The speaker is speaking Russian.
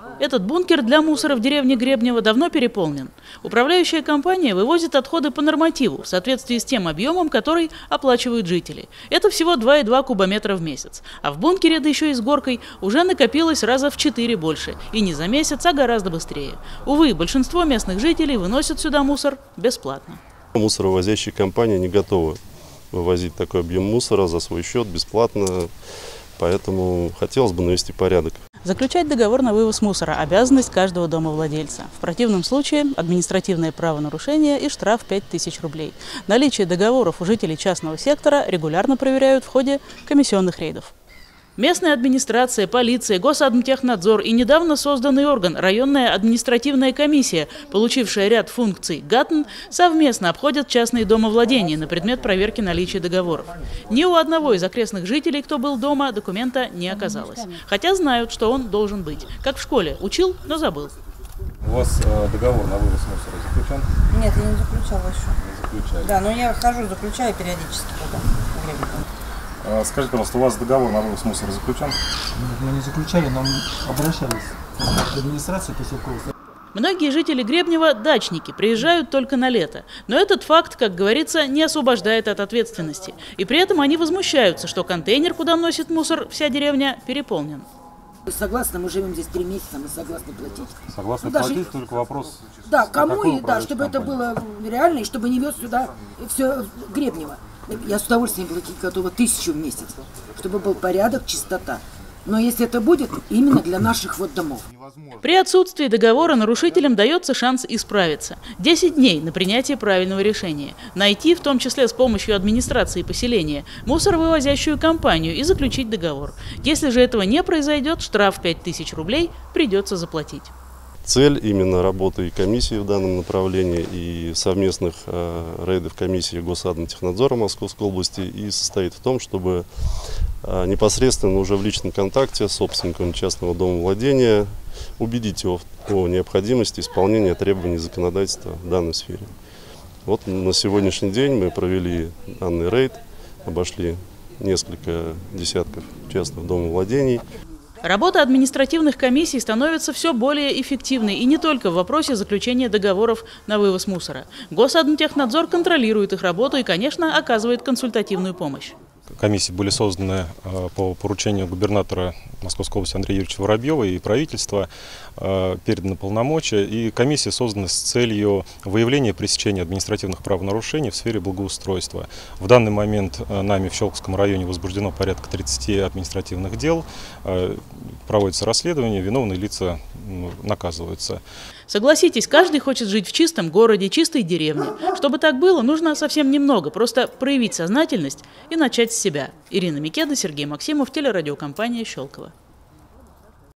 Этот бункер для мусора в деревне Гребнево давно переполнен. Управляющая компания вывозит отходы по нормативу в соответствии с тем объемом, который оплачивают жители. Это всего 2,2 кубометра в месяц. А в бункере, да еще и с горкой, уже накопилось раза в 4 больше. И не за месяц, а гораздо быстрее. Увы, большинство местных жителей выносят сюда мусор бесплатно. Мусоровозящие компании не готовы вывозить такой объем мусора за свой счет бесплатно. Поэтому хотелось бы навести порядок. Заключать договор на вывоз мусора – обязанность каждого домовладельца. В противном случае административное правонарушение и штраф 5000 рублей. Наличие договоров у жителей частного сектора регулярно проверяют в ходе комиссионных рейдов. Местная администрация, полиция, Госадмтехнадзор и недавно созданный орган – районная административная комиссия, получившая ряд функций ГАТН, совместно обходят частные домовладения на предмет проверки наличия договоров. Ни у одного из окрестных жителей, кто был дома, документа не оказалось. Хотя знают, что он должен быть. Как в школе. Учил, но забыл. У вас договор на вывоз мусора заключен? Нет, я не заключала еще. Не заключали. Да, но я хожу, заключаю периодически потом. Скажите, пожалуйста, у вас договор на вывоз мусора заключен? Мы не заключали, но обращались к администрации поселковой. Многие жители Гребнева – дачники, приезжают только на лето. Но этот факт, как говорится, не освобождает от ответственности. И при этом они возмущаются, что контейнер, куда носит мусор вся деревня, переполнен. Согласны, мы живем здесь 3 месяца, мы согласны платить. Согласны платить, только вопрос... Да, кому и да, чтобы это было реально, и чтобы не вез сюда все Гребнево. Я с удовольствием платить готова 1000 в месяц, чтобы был порядок, чистота. Но если это будет именно для наших вот домов. При отсутствии договора нарушителям дается шанс исправиться. 10 дней на принятие правильного решения. Найти, в том числе с помощью администрации поселения, мусоровывозящую компанию и заключить договор. Если же этого не произойдет, штраф 5000 рублей придется заплатить. Цель именно работы и комиссии в данном направлении и совместных рейдов комиссии Госадмтехнадзора Московской области и состоит в том, чтобы непосредственно уже в личном контакте с собственником частного домовладения убедить его в необходимости исполнения требований законодательства в данной сфере. Вот на сегодняшний день мы провели данный рейд, обошли несколько десятков частных домовладений. Работа административных комиссий становится все более эффективной и не только в вопросе заключения договоров на вывоз мусора. Госадмтехнадзор контролирует их работу и, конечно, оказывает консультативную помощь. Комиссии были созданы по поручению губернатора Московской области Андрея Юрьевича Воробьева и правительства, переданы полномочия, и комиссии созданы с целью выявления и пресечения административных правонарушений в сфере благоустройства. В данный момент нами в Щелковском районе возбуждено порядка 30 административных дел, проводится расследование, виновные лица наказываются. Согласитесь, каждый хочет жить в чистом городе, чистой деревне. Чтобы так было, нужно совсем немного, просто проявить сознательность и начать с себя. Ирина Микеда, Сергей Максимов, телерадиокомпания «Щелково».